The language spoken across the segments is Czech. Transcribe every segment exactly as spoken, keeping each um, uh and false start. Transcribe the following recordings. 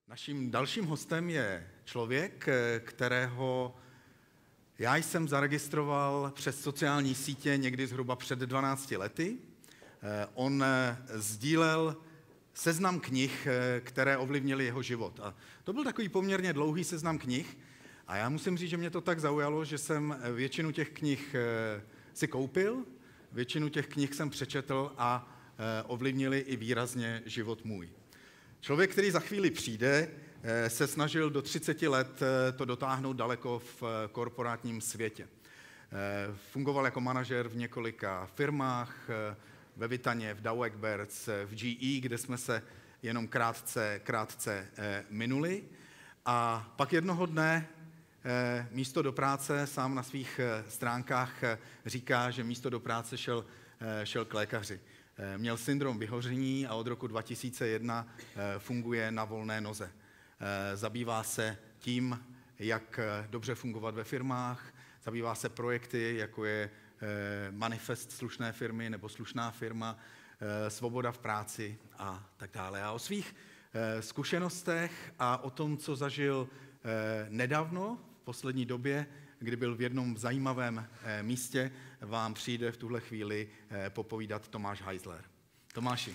Naším dalším hostem je člověk, kterého já jsem zaregistroval přes sociální sítě někdy zhruba před dvanácti lety. On sdílel seznam knih, které ovlivnily jeho život. A to byl takový poměrně dlouhý seznam knih. A já musím říct, že mě to tak zaujalo, že jsem většinu těch knih si koupil, většinu těch knih jsem přečetl a ovlivnili i výrazně život můj. Člověk, který za chvíli přijde, se snažil do třiceti let to dotáhnout daleko v korporátním světě. Fungoval jako manažer v několika firmách, ve Vitaně, v Dow Egberts, v G E, kde jsme se jenom krátce, krátce minuli. A pak jednoho dne místo do práce sám na svých stránkách říká, že místo do práce šel, šel k lékaři. Měl syndrom vyhoření a od roku dva tisíce jedna funguje na volné noze. Zabývá se tím, jak dobře fungovat ve firmách, zabývá se projekty, jako je manifest slušné firmy nebo slušná firma, svoboda v práci a tak dále. A o svých zkušenostech a o tom, co zažil nedávno, v poslední době, kdy byl v jednom zajímavém místě, vám přijde v tuhle chvíli popovídat Tomáš Heisler. Tomáši.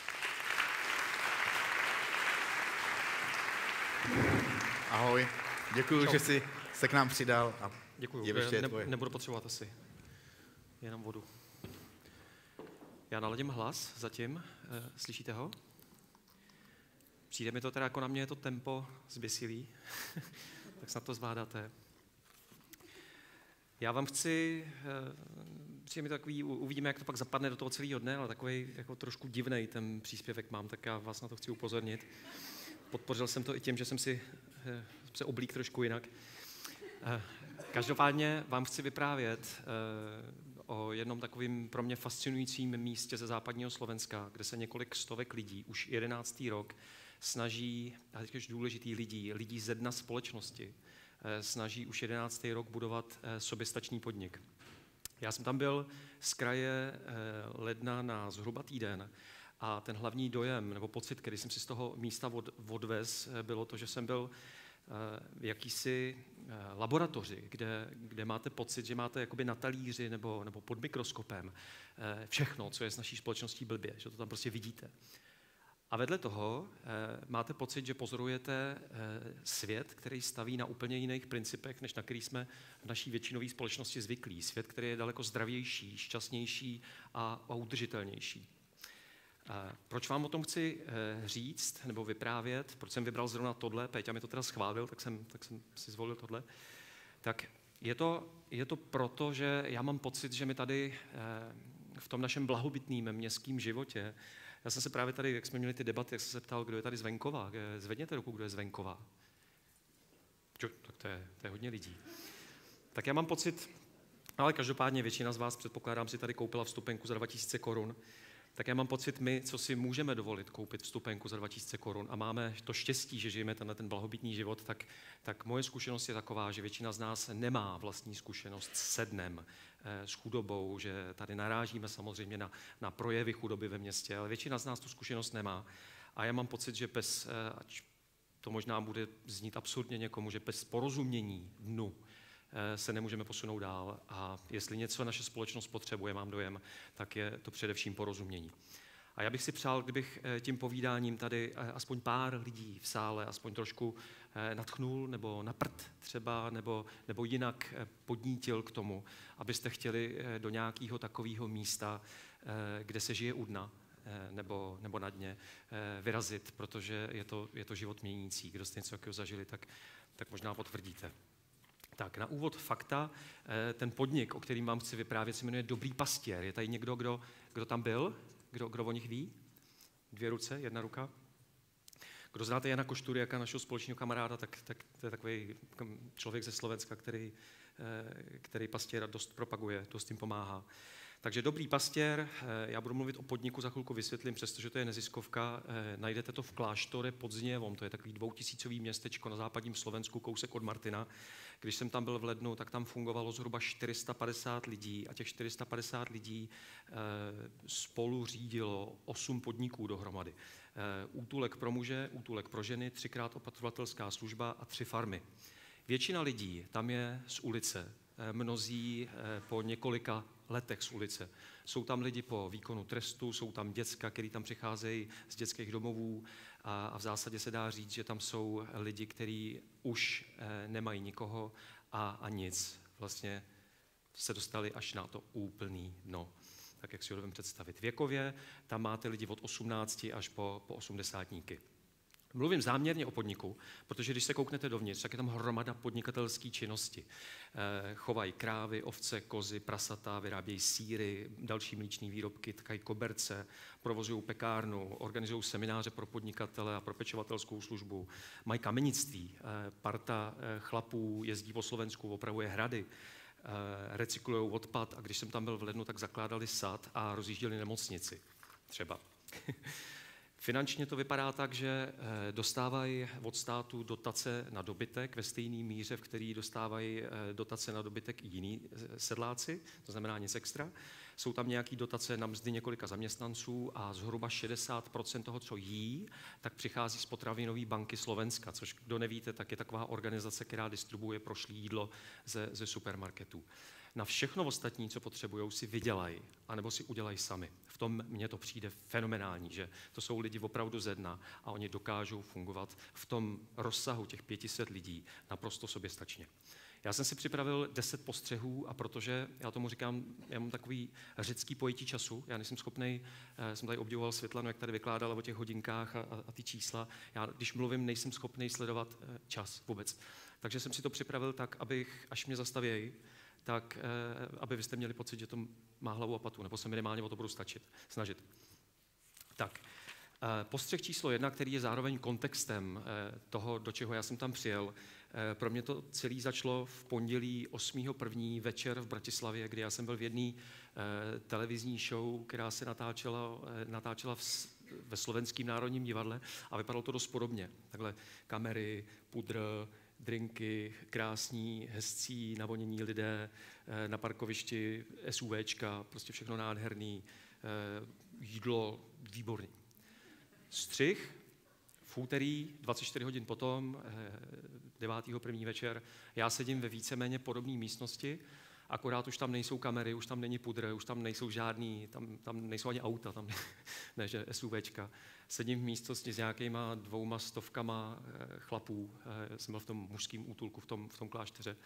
Ahoj, děkuji, že jsi se k nám přidal. A děkuji, ne, ne, nebudu potřebovat asi jenom vodu. Já naladím hlas zatím, e, slyšíte ho? Přijde mi to teda jako na mě je to tempo zběsilý, tak snad to zvládáte. Já vám chci, přijde mi takový, uvidíme, jak to pak zapadne do toho celého dne, ale takový jako trošku divnej ten příspěvek mám, tak já vás na to chci upozornit. Podpořil jsem to i tím, že jsem si se oblík trošku jinak. Každopádně vám chci vyprávět o jednom takovým pro mě fascinujícím místě ze západního Slovenska, kde se několik stovek lidí už jedenáctý rok snaží, a teď už důležitý lidí, lidí ze dna společnosti, snaží už jedenáctý rok budovat soběstačný podnik. Já jsem tam byl z kraje ledna na zhruba týden a ten hlavní dojem nebo pocit, který jsem si z toho místa od, odvez, bylo to, že jsem byl v jakýsi laboratoři, kde, kde máte pocit, že máte jakoby na talíři nebo, nebo pod mikroskopem všechno, co je s naší společností blbě, že to tam prostě vidíte. A vedle toho eh, máte pocit, že pozorujete eh, svět, který staví na úplně jiných principech, než na který jsme v naší většinové společnosti zvyklí. Svět, který je daleko zdravější, šťastnější a, a udržitelnější. Eh, proč vám o tom chci eh, říct nebo vyprávět? Proč jsem vybral zrovna tohle? Péťa mi to teda schválil, tak jsem, tak jsem si zvolil tohle. Tak je to, je to proto, že já mám pocit, že my tady eh, v tom našem blahobytném městském životě. Já jsem se právě tady, jak jsme měli ty debaty, jak jsem se ptal, kdo je tady z venkova. Zvedněte ruku, kdo je z venkova. Čo, tak to je, to je hodně lidí. Tak já mám pocit, ale každopádně většina z vás, předpokládám, si tady koupila vstupenku za dva tisíce korun, tak já mám pocit, my, co si můžeme dovolit koupit vstupenku za dva tisíce korun a máme to štěstí, že žijeme tenhle ten blahobytný život, tak, tak moje zkušenost je taková, že většina z nás nemá vlastní zkušenost s dnem, s chudobou, že tady narážíme samozřejmě na, na projevy chudoby ve městě, ale většina z nás tu zkušenost nemá. A já mám pocit, že bez, ať to možná bude znít absurdně někomu, že bez porozumění dnu se nemůžeme posunout dál a jestli něco naše společnost potřebuje, mám dojem, tak je to především porozumění. A já bych si přál, kdybych tím povídáním tady aspoň pár lidí v sále, aspoň trošku nadchnul nebo naprt třeba, nebo, nebo jinak podnítil k tomu, abyste chtěli do nějakého takového místa, kde se žije u dna, nebo, nebo na dně, vyrazit, protože je to, je to život měnící. Kdo jste něco takového zažili, tak, tak možná potvrdíte. Tak, na úvod fakta. Ten podnik, o kterým vám chci vyprávět, se jmenuje Dobrý pastěr. Je tady někdo, kdo, kdo tam byl? Kdo, kdo o nich ví? Dvě ruce, jedna ruka. Kdo znáte Jana Košturiaka, našeho společného kamaráda, tak, tak to je takový člověk ze Slovenska, který, který pastěra dost propaguje, dost jim pomáhá. Takže Dobrý pastěr, já budu mluvit o podniku, za chvilku vysvětlím, přestože to je neziskovka, najdete to v kláštore pod Zněvom, to je takový dvoutisícový městečko na západním Slovensku, kousek od Martina. Když jsem tam byl v lednu, tak tam fungovalo zhruba čtyři sta padesát lidí a těch čtyři sta padesát lidí spolu řídilo osm podniků dohromady. Útulek pro muže, útulek pro ženy, třikrát opatrovatelská služba a tři farmy. Většina lidí tam je z ulice, mnozí po několika letech z ulice. Jsou tam lidi po výkonu trestu, jsou tam děcka, kteří tam přicházejí z dětských domovů a, a v zásadě se dá říct, že tam jsou lidi, kteří už eh, nemají nikoho a, a nic. Vlastně se dostali až na to úplný dno, tak jak si ho dovedeme představit. Věkově tam máte lidi od osmnácti až po, po osmdesátníky. Mluvím záměrně o podniku, protože když se kouknete dovnitř, tak je tam hromada podnikatelské činnosti. E, chovají krávy, ovce, kozy, prasata, vyrábějí sýry, další mlíčné výrobky, tkají koberce, provozují pekárnu, organizují semináře pro podnikatele a pro pečovatelskou službu. Mají kamenictví, e, parta e, chlapů jezdí po Slovensku, opravuje hrady, e, recyklují odpad a když jsem tam byl v lednu, tak zakládali sad a rozjížděli nemocnici třeba. Finančně to vypadá tak, že dostávají od státu dotace na dobytek ve stejné míře, v který dostávají dotace na dobytek i jiní sedláci, to znamená nic extra. Jsou tam nějaké dotace na mzdy několika zaměstnanců a zhruba šedesát procent toho, co jí, tak přichází z Potravinové banky Slovenska, což kdo nevíte, tak je taková organizace, která distribuuje prošlé jídlo ze, ze supermarketů. Na všechno ostatní, co potřebují, si vydělají, anebo si udělají sami. V tom mně to přijde fenomenální, že to jsou lidi opravdu ze dna a oni dokážou fungovat v tom rozsahu těch pěti set lidí naprosto soběstačně. Já jsem si připravil deset postřehů a protože, já tomu říkám, já mám takový řecký pojetí času, já nejsem schopnej, jsem tady obdivoval Světlanu, jak tady vykládala o těch hodinkách a, a, a ty čísla, já když mluvím, nejsem schopnej sledovat čas vůbec. Takže jsem si to připravil tak, abych, až mě zastavějí, tak eh, aby byste měli pocit, že to má hlavu a patu, nebo se minimálně o to budu stačit, snažit. Tak, eh, postřeh číslo jedna, který je zároveň kontextem eh, toho, do čeho já jsem tam přijel. Eh, pro mě to celé začalo v pondělí osmého prvního večer v Bratislavě, kdy já jsem byl v jedné eh, televizní show, která se natáčela, eh, natáčela v, ve Slovenském národním divadle a vypadalo to dost podobně. Takhle kamery, pudr, drinky, krásní, hezcí, navonění lidé, na parkovišti SUVčka, prostě všechno nádherný, jídlo výborný. Střih, v úterý, dvacet čtyři hodin potom, devátého první večer, já sedím ve víceméně podobné místnosti, akorát už tam nejsou kamery, už tam není pudr, už tam nejsou žádný, tam, tam nejsou ani auta, tam ne, že SUVčka. Sedím v místnosti s nějakýma dvouma stovkama chlapů, jsem byl v tom mužském útulku, v tom, v tom klášteře,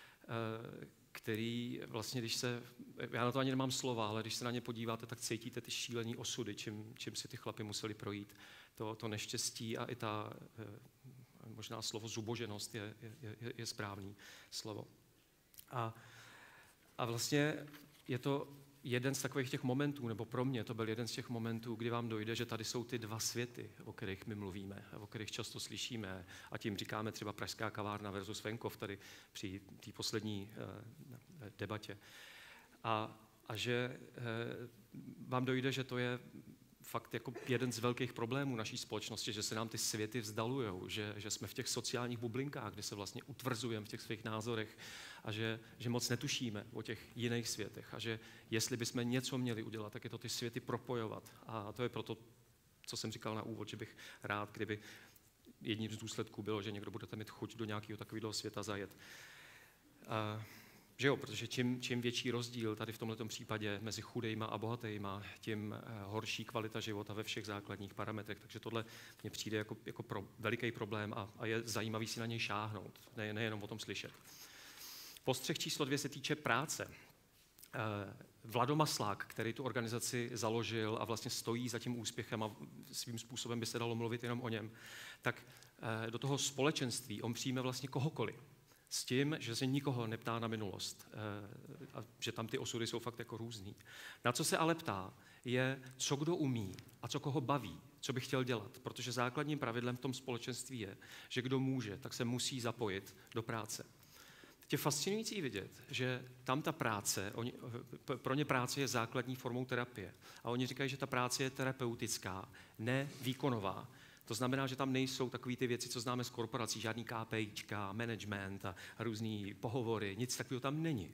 který vlastně, když se, já na to ani nemám slova, ale když se na ně podíváte, tak cítíte ty šílený osudy, čím, čím si ty chlapi museli projít. To, to neštěstí a i ta, možná slovo zuboženost je, je, je, je správný slovo. A, a vlastně je to jeden z takových těch momentů, nebo pro mě to byl jeden z těch momentů, kdy vám dojde, že tady jsou ty dva světy, o kterých my mluvíme, o kterých často slyšíme a tím říkáme třeba pražská kavárna versus venkov tady při té poslední eh, debatě. A, a že eh, vám dojde, že to je fakt jako jeden z velkých problémů naší společnosti, že se nám ty světy vzdalujou, že, že jsme v těch sociálních bublinkách, kde se vlastně utvrzujeme v těch svých názorech a že, že moc netušíme o těch jiných světech a že jestli bychom něco měli udělat, tak je to ty světy propojovat. A to je proto, co jsem říkal na úvod, že bych rád, kdyby jedním z důsledků bylo, že někdo budete mít chuť do nějakého takového světa zajet. A že jo, protože čím, čím větší rozdíl tady v tomto případě mezi chudejma a bohatejma, tím horší kvalita života ve všech základních parametrech. Takže tohle mně přijde jako, jako pro veliký problém a, a je zajímavý si na něj šáhnout, ne, nejenom o tom slyšet. Postřeh číslo dvě se týče práce. Vlado Maslák, který tu organizaci založil a vlastně stojí za tím úspěchem a svým způsobem by se dalo mluvit jenom o něm, tak do toho společenství on přijme vlastně kohokoliv. S tím, že se nikoho neptá na minulost a že tam ty osudy jsou fakt jako různý. Na co se ale ptá, je, co kdo umí a co koho baví, co by chtěl dělat, protože základním pravidlem v tom společenství je, že kdo může, tak se musí zapojit do práce. je fascinující vidět, že tam ta práce, oni, pro ně práce je základní formou terapie. A oni říkají, že ta práce je terapeutická, ne výkonová. To znamená, že tam nejsou takové ty věci, co známe z korporací, žádný KPIčka, management a různý pohovory, nic takového tam není.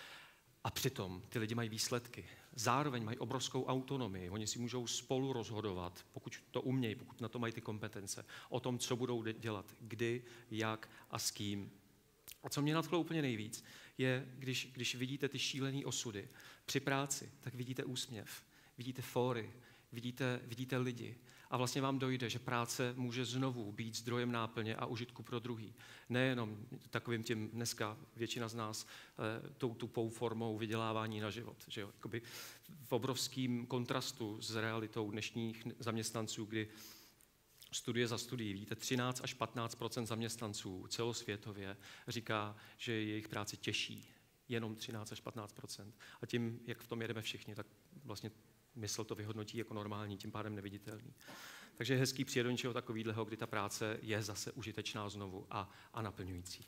A přitom ty lidi mají výsledky. Zároveň mají obrovskou autonomii. Oni si můžou spolu rozhodovat, pokud to umějí, pokud na to mají ty kompetence, o tom, co budou dělat, kdy, jak a s kým. A co mě nadchlo úplně nejvíc, je, když, když vidíte ty šílené osudy při práci, tak vidíte úsměv, vidíte fóry, vidíte, vidíte lidi. A vlastně vám dojde, že práce může znovu být zdrojem náplně a užitku pro druhý. Nejenom takovým tím dneska většina z nás e, tou tupou formou vydělávání na život. Že jo? Jakoby v obrovském kontrastu s realitou dnešních zaměstnanců, kdy studie za studií, vidíte, třináct až patnáct procent zaměstnanců celosvětově říká, že je jejich práce těžší. Jenom třináct až patnáct procent. A tím, jak v tom jedeme všichni, tak vlastně mysl to vyhodnotí jako normální, tím pádem neviditelný. Takže je hezký přijet do něčeho takového, kdy ta práce je zase užitečná znovu a, a naplňující.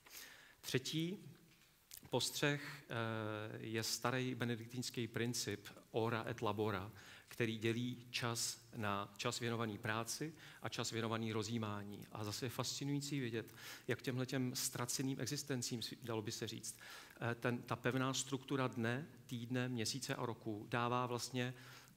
Třetí postřeh je starý benediktínský princip ora et labora, který dělí čas na čas věnovaný práci a čas věnovaný rozjímání. A zase je fascinující vidět, jak těmhletěm ztraceným existencím, dalo by se říct, ten, ta pevná struktura dne, týdne, měsíce a roku dává vlastně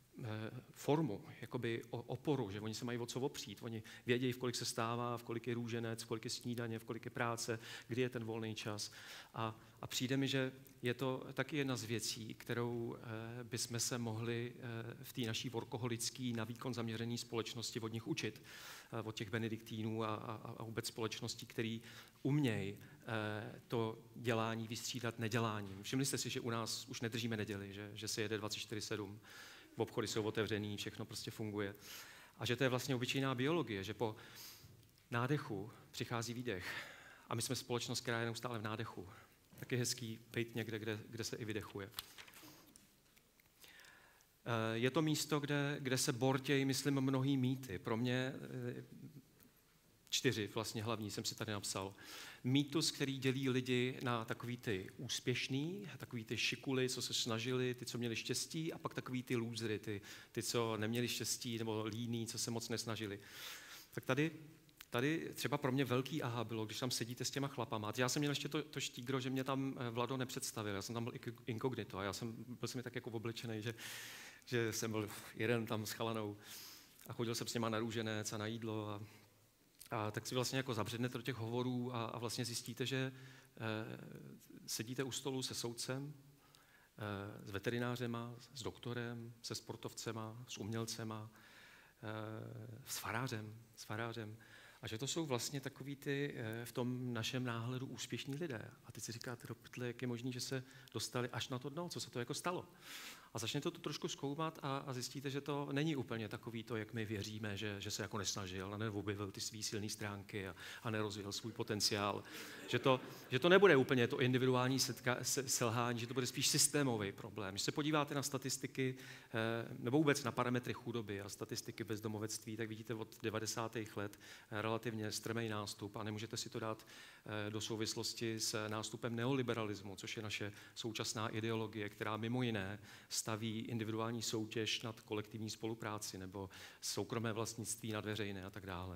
formu, jakoby oporu, že oni se mají o co opřít. Oni vědějí, v kolik se stává, v kolik je růženec, v kolik je snídaně, v kolik je práce, kdy je ten volný čas. A, a přijde mi, že je to taky jedna z věcí, kterou eh, bychom se mohli eh, v té naší workoholické, na výkon zaměřené společnosti od nich učit, eh, od těch benediktínů a, a, a vůbec společností, který umějí eh, to dělání vystřídat neděláním. Všimli jste si, že u nás už nedržíme neděli, že, že se jede dvacet čtyři sedm. Obchody jsou otevřený, všechno prostě funguje. A že to je vlastně obyčejná biologie, že po nádechu přichází výdech. A my jsme společnost, která je neustále v nádechu. Tak je hezký být někde, kde, kde se i vydechuje. Je to místo, kde, kde se bortějí, myslím, mnohý mýty. Pro mě čtyři vlastně hlavní jsem si tady napsal. Mýtus, který dělí lidi na takový ty úspěšný, takový ty šikuly, co se snažili, ty, co měli štěstí, a pak takový ty lůzry, ty, ty, co neměli štěstí, nebo líní, co se moc nesnažili. Tak tady, tady třeba pro mě velký aha bylo, když tam sedíte s těma chlapama. Já jsem měl ještě to, to štígro, že mě tam Vlado nepředstavil, já jsem tam byl inkognito a já jsem, byl jsem tak jako oblečený, že, že jsem byl jeden tam s chalanou a chodil jsem s něma na růženec a na jídlo a A tak si vlastně jako zabřednete do těch hovorů a, a vlastně zjistíte, že eh, sedíte u stolu se soudcem, eh, s veterinářema, s doktorem, se sportovcema, s umělcema, eh, s farářem, s farářem. A že to jsou vlastně takový ty eh, v tom našem náhledu úspěšní lidé. A teď si říkáte do pytle, jak je možné, že se dostali až na to dno, co se to jako stalo. A začnete to trošku zkoumat a, a zjistíte, že to není úplně takový to, jak my věříme, že, že se jako nesnažil a neobjevil ty svý silné stránky a, a nerozvíjel svůj potenciál. Že to, že to nebude úplně to individuální setka, se, selhání, že to bude spíš systémový problém. Když se podíváte na statistiky, eh, nebo vůbec na parametry chudoby a statistiky bezdomovectví, tak vidíte od devadesátých let eh, relativně strmý nástup a nemůžete si to dát eh, do souvislosti s nástupem neoliberalismu, což je naše současná ideologie, která mimo jiné staví individuální soutěž nad kolektivní spolupráci nebo soukromé vlastnictví nad veřejné a tak dále.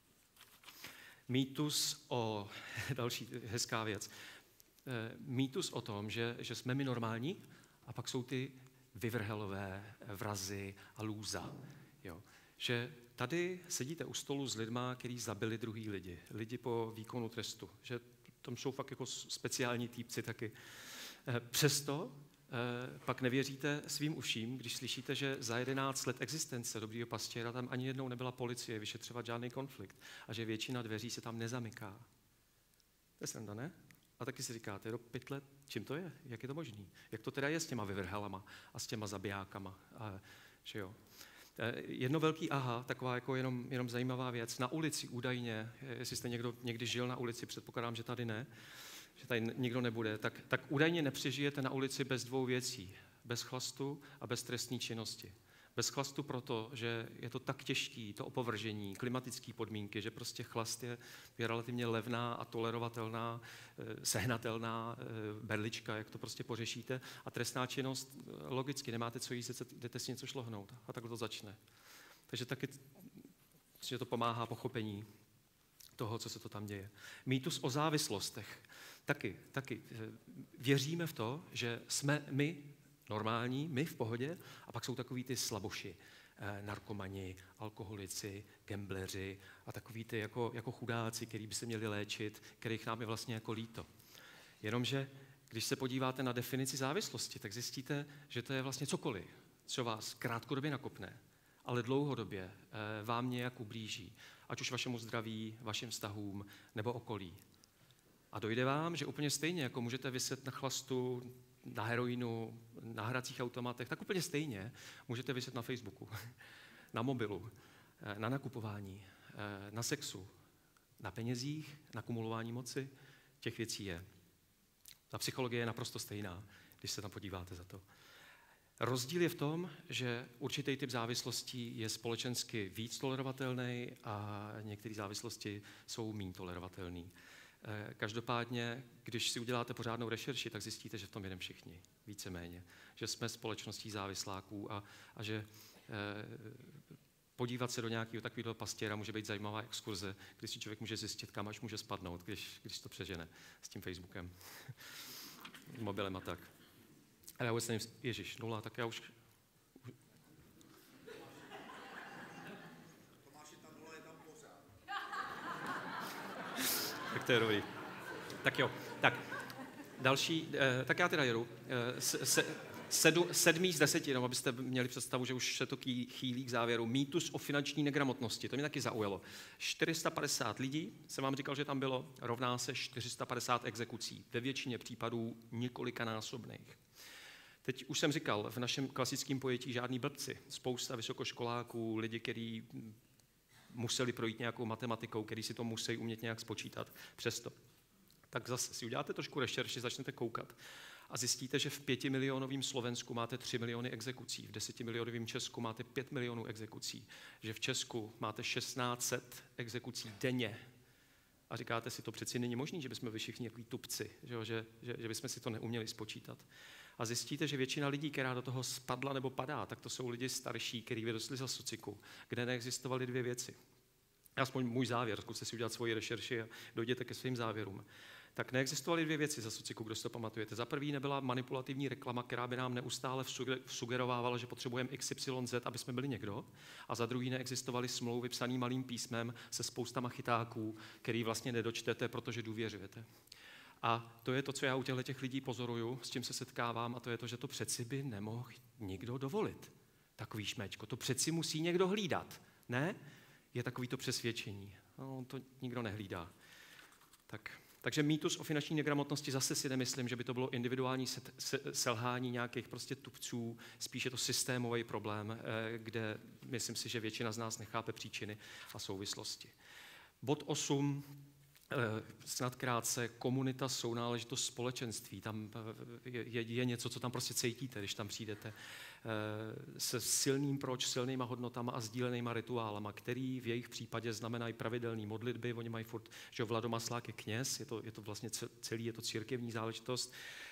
Mýtus o, další hezká věc, mýtus o tom, že, že jsme my normální a pak jsou ty vyvrhelové, vrazy a lůza. Jo. Že tady sedíte u stolu s lidma, kteří zabili druhý lidi, lidi po výkonu trestu, že tam jsou fakt jako speciální týpci taky. Přesto pak nevěříte svým uším, když slyšíte, že za jedenáct let existence Dobrýho pastěra tam ani jednou nebyla policie vyšetřovat žádný konflikt a že většina dveří se tam nezamyká. To je sranda, ne? A taky si říkáte, do pytle, čím to je? Jak je to možný? Jak to teda je s těma vyvrhelama a s těma zabijákama? A, že jo. Jedno velký aha, taková jako jenom, jenom zajímavá věc. Na ulici údajně, jestli jste někdo někdy žil na ulici, předpokládám, že tady ne, že tady nikdo nebude, tak, tak údajně nepřežijete na ulici bez dvou věcí. Bez chlastu a bez trestní činnosti. Bez chlastu proto, že je to tak těžký, to opovržení, klimatické podmínky, že prostě chlast je, je relativně levná a tolerovatelná, sehnatelná berlička, jak to prostě pořešíte. A trestná činnost, logicky, nemáte co jíst, jdete si něco šlohnout. A takhle to začne. Takže taky že to pomáhá pochopení toho, co se to tam děje. Mýtus o závislostech. Taky, taky. Věříme v to, že jsme my normální, my v pohodě, a pak jsou takový ty slaboši, eh, narkomani, alkoholici, gambleři a takový ty jako, jako chudáci, který by se měli léčit, kterých nám je vlastně jako líto. Jenomže, když se podíváte na definici závislosti, tak zjistíte, že to je vlastně cokoliv, co vás krátkodobě nakopne, ale dlouhodobě eh, vám nějak ublíží, ať už vašemu zdraví, vašim vztahům nebo okolí. A dojde vám, že úplně stejně, jako můžete viset na chlastu, na heroinu, na hracích automatech, tak úplně stejně můžete viset na Facebooku, na mobilu, na nakupování, na sexu, na penězích, na kumulování moci. Těch věcí je. Ta psychologie je naprosto stejná, když se tam podíváte za to. Rozdíl je v tom, že určitý typ závislostí je společensky víc tolerovatelný a některé závislosti jsou méně tolerovatelné. Každopádně, když si uděláte pořádnou rešerši, tak zjistíte, že v tom jedeme všichni, víceméně. Že jsme společností závisláků a, a že eh, podívat se do nějakého takového pastěra může být zajímavá exkurze, kdy si člověk může zjistit, kam až může spadnout, když, když to přežene s tím Facebookem, mobilem a tak. Ale já vůbec nevím, ježiš, nula, tak já už... Tak to je dobrý. Tak jo, tak další, eh, tak já teda jedu. Eh, se, se, sedu, sedmý z deseti, no, abyste měli představu, že už se to chýlí k závěru. Mýtus o finanční negramotnosti, to mě taky zaujalo. čtyři sta padesát lidí, jsem vám říkal, že tam bylo, rovná se čtyři sta padesát exekucí. Ve většině případů několikanásobných. Teď už jsem říkal, v našem klasickém pojetí žádný blbci. Spousta vysokoškoláků, lidi, kteří museli projít nějakou matematikou, který si to musí umět nějak spočítat. Přesto. Tak zase si uděláte trošku rešerši, začnete koukat a zjistíte, že v pětimilionovém Slovensku máte tři miliony exekucí, v desetimilionovém Česku máte pět milionů exekucí, že v Česku máte šestnáct set exekucí denně. A říkáte si, to přeci není možné, že bychom byli všichni takový tupci, že, že, že, že bychom si to neuměli spočítat. A zjistíte, že většina lidí, která do toho spadla nebo padá, tak to jsou lidi starší, kteří vyrostli za sociku, kde neexistovaly dvě věci. Aspoň můj závěr, zkuste si udělat svoji rešerši a dojděte ke svým závěrům. Tak neexistovaly dvě věci za sociku, kdo si to pamatujete. Za první nebyla manipulativní reklama, která by nám neustále sugerovávala, že potřebujeme iks ypsilon zet, aby jsme byli někdo. A za druhý neexistovaly smlouvy psané malým písmem se spoustama chytáků, který vlastně nedočtete, protože důvěřujete. A to je to, co já u těch lidí pozoruju, s čím se setkávám, a to je to, že to přeci by nemohl nikdo dovolit. Takový šmečko, to přeci musí někdo hlídat, ne? Je takový to přesvědčení. No, to nikdo nehlídá. Tak, takže mýtus o finanční negramotnosti zase si nemyslím, že by to bylo individuální set, se, selhání nějakých prostě tupců, spíš je to systémový problém, eh, kde myslím si, že většina z nás nechápe příčiny a souvislosti. Bod osm. Snad krátce, komunita, sounáležitost, společenství. Tam je, je něco, co tam prostě cítíte, když tam přijdete. Se silným proč, silnýma hodnotama a sdílenýma rituálama, který v jejich případě znamenají pravidelné modlitby. Oni mají furt, že Vladomaslák je kněz, je to, je to vlastně celý, je to církevní záležitost.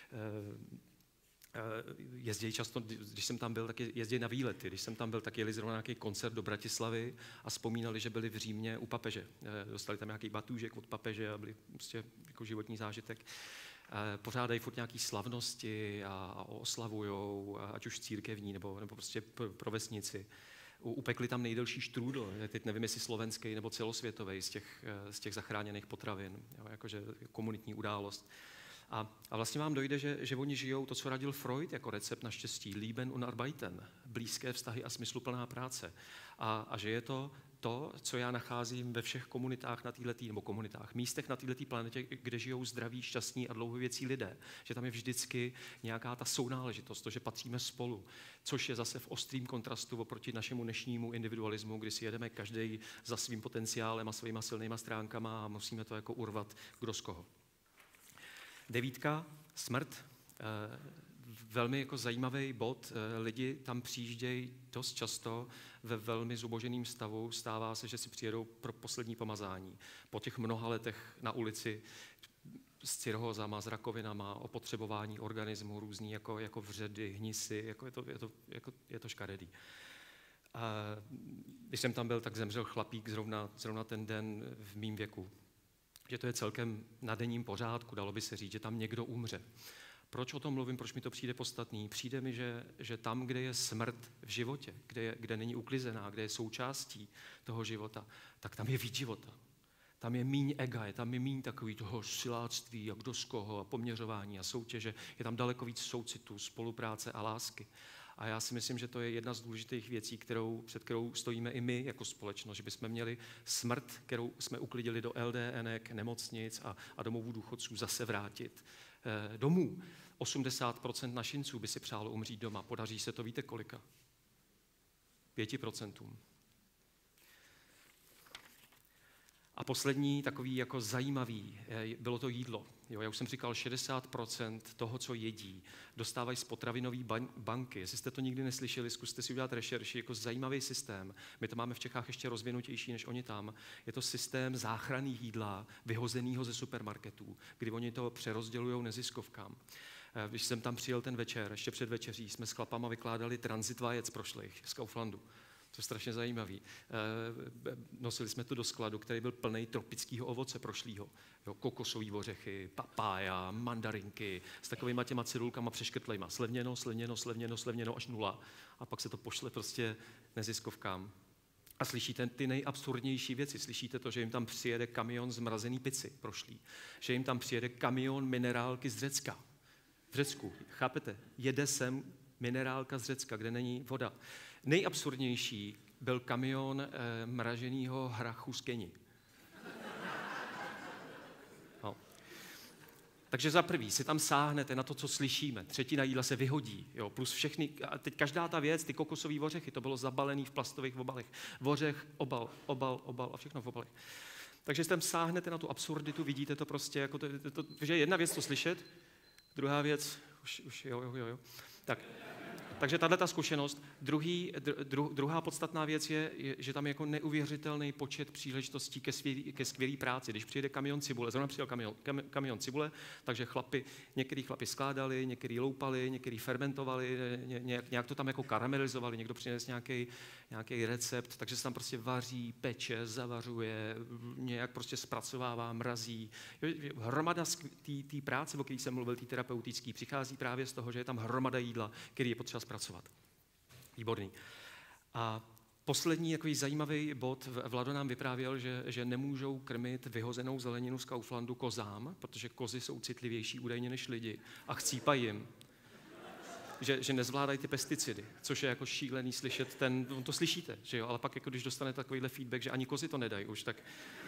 Jezdí často, když jsem tam byl, tak jezdí na výlety. Když jsem tam byl, tak jeli zrovna nějaký koncert do Bratislavy a vzpomínali, že byli v Římě u papeže. Dostali tam nějaký batůžek od papeže a byli prostě jako životní zážitek. Pořádají furt nějaký slavnosti a oslavujou, ať už církevní, nebo, nebo prostě pro vesnici. Upekli tam nejdelší štrůdl, teď nevím, jestli slovenský nebo celosvětový z těch, z těch zachráněných potravin, jo, jakože komunitní událost. A, a vlastně vám dojde, že, že oni žijou to, co radil Freud jako recept na štěstí, Leben und Arbeiten, blízké vztahy a smysluplná práce. A, a že je to to, co já nacházím ve všech komunitách na této, nebo komunitách, místech na této planetě, kde žijou zdraví, šťastní a dlouhověcí lidé. Že tam je vždycky nějaká ta sounáležitost, to, že patříme spolu, což je zase v ostrým kontrastu oproti našemu dnešnímu individualismu, kdy si jedeme každý za svým potenciálem a svýma silnýma stránkama a musíme to jako urvat kdo z koho. Devítka, smrt. velmi jako zajímavý bod. Lidi tam přijíždějí dost často ve velmi zuboženém stavu. Stává se, že si přijedou pro poslední pomazání. Po těch mnoha letech na ulici s cirhózama, s rakovinama, opotřebování organismu, různý jako, jako vředy, hnisy, jako je, to, je, to, jako, je to škaredý. A když jsem tam byl, tak zemřel chlapík zrovna, zrovna ten den v mým věku. Že to je celkem na denním pořádku, dalo by se říct, že tam někdo umře. Proč o tom mluvím, proč mi to přijde podstatný? Přijde mi, že, že tam, kde je smrt v životě, kde, je, kde není uklizená, kde je součástí toho života, tak tam je víc života. Tam je míň ega, je tam je míň takový toho siláctví a kdo z koho a poměřování a soutěže. Je tam daleko víc soucitu, spolupráce a lásky. A já si myslím, že to je jedna z důležitých věcí, kterou, před kterou stojíme i my jako společnost, že bychom měli smrt, kterou jsme uklidili do el dé enek, nemocnic a, a domovů důchodců, zase vrátit eh, domů. osmdesát procent našinců by si přálo umřít doma. Podaří se to, víte kolika? pět procentům. A poslední takový jako zajímavý, bylo to jídlo. Jo, já už jsem říkal, šedesát procent toho, co jedí, dostávají z potravinové banky. Jestli jste to nikdy neslyšeli, zkuste si udělat rešerši, jako zajímavý systém. My to máme v Čechách ještě rozvinutější než oni tam. Je to systém záchranných jídla, vyhozeného ze supermarketů, kdy oni to přerozdělují neziskovkám. Když jsem tam přijel ten večer, ještě před večeří, jsme s chlapama vykládali tranzit vajec prošlých z Kauflandu. To je strašně zajímavý. Nosili jsme to do skladu, který byl plný tropického ovoce prošlýho. Jo, kokosový ořechy, papája, mandarinky, s takovýma těma cedulkama přeškrtlejma. Slevněno, slevněno, slevněno, slevněno až nula. A pak se to pošle prostě neziskovkám. A slyšíte ty nejabsurdnější věci. Slyšíte to, že jim tam přijede kamion zmrazený pici prošlý. Že jim tam přijede kamion minerálky z Řecka. V Řecku, chápete? Jede sem minerálka z Řecka, kde není voda. Nejabsurdnější byl kamion e, mraženého hrachu z Keni. No. Takže za prvý si tam sáhnete na to, co slyšíme. Třetina jídla se vyhodí. Jo, plus všechny, a teď každá ta věc, ty kokosové ořechy, to bylo zabalené v plastových obalech. Ořech, obal, obal, obal a všechno v obalech. Takže si tam sáhnete na tu absurditu, vidíte to prostě, jako to, to, to, že jedna věc to slyšet, druhá věc, už, už jo, jo, jo, jo. Tak. Takže tato zkušenost. Druhý, dru, druhá podstatná věc je, je, že tam je jako neuvěřitelný počet příležitostí ke, svělý, ke skvělý práci. Když přijede kamion cibule, zrovna přijel kamion, kam, kamion cibule, takže chlapi, některý chlapi skládali, některý loupali, některý fermentovali, ně, nějak, nějak to tam jako karamelizovali, někdo přines nějaký, nějaký recept, takže se tam prostě vaří, peče, zavařuje, nějak prostě zpracovává, mrazí. Hromada té práce, o které jsem mluvil, té terapeutické, přichází právě z toho, že je tam hromada jídla, který je potřeba zpracovat. Výborný. A poslední takový zajímavý bod, Vlado nám vyprávěl, že, že nemůžou krmit vyhozenou zeleninu z Kauflandu kozám, protože kozy jsou citlivější údajně než lidi a chcípají jim. Že, že nezvládají ty pesticidy, což je jako šílený slyšet ten, to slyšíte, že jo, ale pak jako když dostane takovýhle feedback, že ani kozy to nedají už, tak...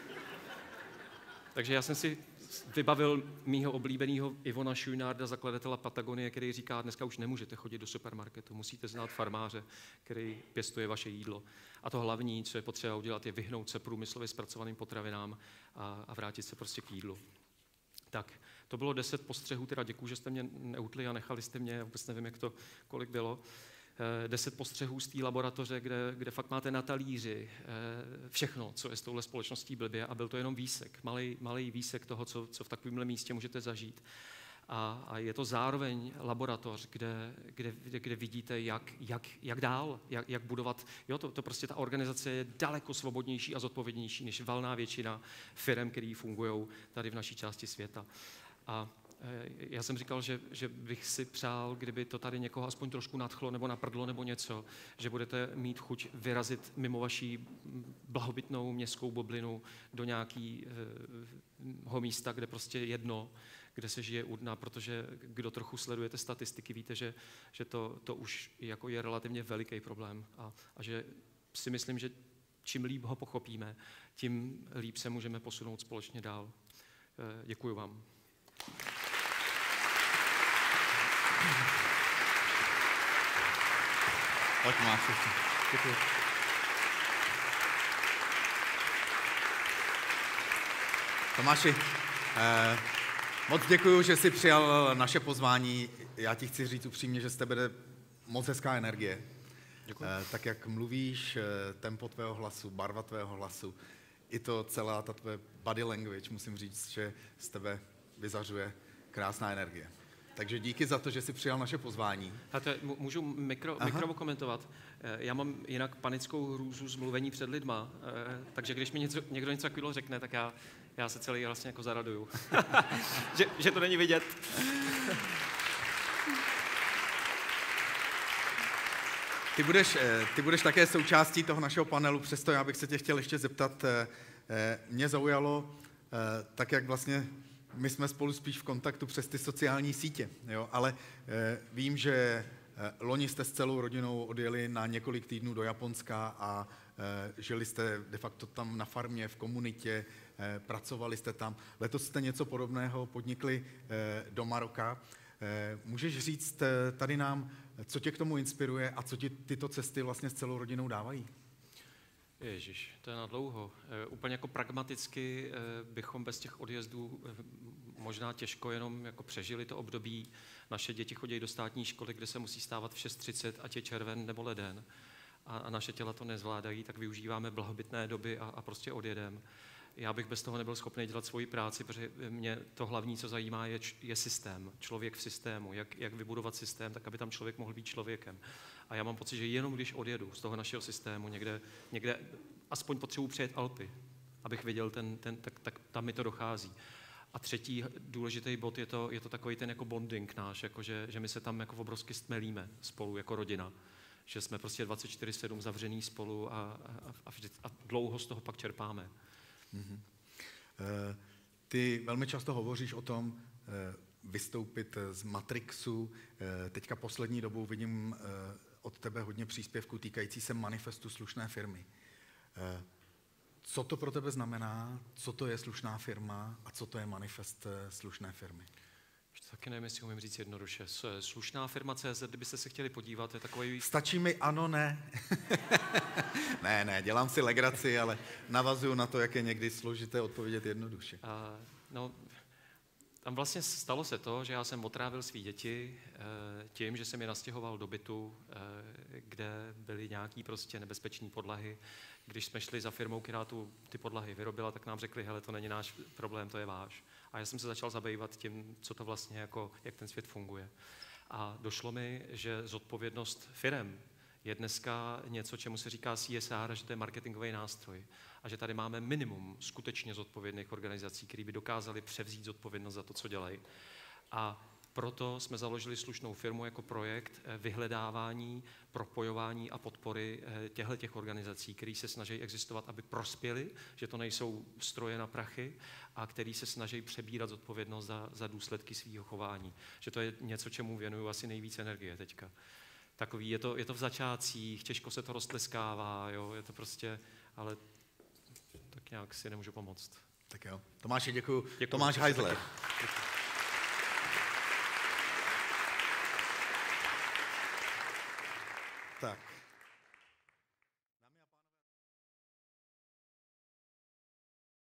Takže já jsem si vybavil mýho oblíbeného Ivona Šujnárda, zakladatele Patagonie, který říká, dneska už nemůžete chodit do supermarketu, musíte znát farmáře, který pěstuje vaše jídlo. A to hlavní, co je potřeba udělat, je vyhnout se průmyslově zpracovaným potravinám a, a vrátit se prostě k jídlu. Tak, to bylo deset postřehů, teda děkuju, že jste mě neutli a nechali jste mě, vůbec nevím, jak to, kolik bylo. Deset postřehů z té laboratoře, kde, kde fakt máte na talíři všechno, co je s touhle společností blbě, a byl to jenom výsek, malej, malej výsek toho, co, co v takovémhle místě můžete zažít. A, a je to zároveň laboratoř, kde, kde, kde vidíte, jak, jak, jak dál, jak, jak budovat. Jo, to, to prostě ta organizace je daleko svobodnější a zodpovědnější než valná většina firem, které fungují tady v naší části světa. A já jsem říkal, že, že bych si přál, kdyby to tady někoho aspoň trošku nadchlo nebo naprdlo nebo něco, že budete mít chuť vyrazit mimo vaší blahobytnou městskou bublinu do nějakého místa, kde prostě jedno, kde se žije u dna, protože kdo trochu sledujete statistiky, víte, že, že to, to už jako je relativně veliký problém a, a že si myslím, že čím líp ho pochopíme, tím líp se můžeme posunout společně dál. Děkuju vám. Pojď, máš. Děkuji. Tomáši, eh, Moc děkuju, že jsi přijal naše pozvání. Já ti chci říct upřímně, že z tebe jde moc hezká energie. Děkuji. Tak jak mluvíš, tempo tvého hlasu, barva tvého hlasu, i to celá ta tvoje body language, musím říct, že z tebe vyzařuje krásná energie. Takže díky za to, že jsi přijal naše pozvání. A to je, můžu mikro, mikro komentovat. Já mám jinak panickou hrůzu z mluvení před lidma, takže když mi něco, někdo něco takového řekne, tak já, já se celý vlastně jako zaraduju. že, že to není vidět. Ty budeš, ty budeš také součástí toho našeho panelu, přesto já bych se tě chtěl ještě zeptat. Mě zaujalo, tak jak vlastně my jsme spolu spíš v kontaktu přes ty sociální sítě, jo? Ale vím, že loni jste s celou rodinou odjeli na několik týdnů do Japonska a žili jste de facto tam na farmě, v komunitě, pracovali jste tam. Letos jste něco podobného podnikli do Maroka. Můžeš říct tady nám, co tě k tomu inspiruje a co ti tyto cesty vlastně s celou rodinou dávají? Ježiš, to je na dlouho. E, úplně jako pragmaticky e, bychom bez těch odjezdů e, možná těžko jenom jako přežili to období. Naše děti chodí do státní školy, kde se musí stávat v šest třicet, ať je červen nebo leden. A, a naše těla to nezvládají, tak využíváme blahobytné doby a, a prostě odjedem. Já bych bez toho nebyl schopný dělat svoji práci, protože mě to hlavní, co zajímá, je, je systém. Člověk v systému. Jak, jak vybudovat systém, tak aby tam člověk mohl být člověkem. A já mám pocit, že jenom když odjedu z toho našeho systému, někde, někde aspoň potřebuji přejet Alpy, abych viděl ten, ten tak, tak tam mi to dochází. A třetí důležitý bod je to, je to takový ten jako bonding náš, jako že, že my se tam jako obrovsky stmelíme spolu jako rodina. Že jsme prostě dvacet čtyři sedm zavřený spolu a, a, a, a dlouho z toho pak čerpáme. Mm-hmm. Ty velmi často hovoříš o tom vystoupit z Matrixu. Teďka poslední dobou vidím od tebe hodně příspěvků týkající se manifestu slušné firmy. Co to pro tebe znamená, co to je slušná firma a co to je manifest slušné firmy? Taky nevím, jestli umím říct jednoduše. Slušná firma tečka cé zet, kdybyste se chtěli podívat, je takový... Stačí mi ano, ne. ne, ne, dělám si legraci, ale navazuju na to, jak je někdy složité odpovědět jednoduše. A, no, tam vlastně stalo se to, že já jsem otrávil svý děti tím, že jsem je nastěhoval do bytu, kde byly nějaký prostě nebezpečné podlahy. Když jsme šli za firmou, která tu ty podlahy vyrobila, tak nám řekli, hele, to není náš problém, to je váš. A já jsem se začal zabývat tím, co to vlastně jako, jak ten svět funguje. A došlo mi, že zodpovědnost firem je dneska něco, čemu se říká C S R, že to je marketingový nástroj. A že tady máme minimum skutečně zodpovědných organizací, které by dokázaly převzít zodpovědnost za to, co dělají. A proto jsme založili slušnou firmu jako projekt vyhledávání, propojování a podpory těchto organizací, které se snaží existovat, aby prospěly, že to nejsou stroje na prachy a který se snaží přebírat zodpovědnost za, za důsledky svého chování. Že to je něco, čemu věnuju asi nejvíc energie teďka. Takový, je to, je to v začátcích, těžko se to roztleskává, jo, je to prostě, ale tak nějak si nemůžu pomoct. Tak jo. Tomáši, děkuju. Děkuju. Tomáš Heisler. Tak.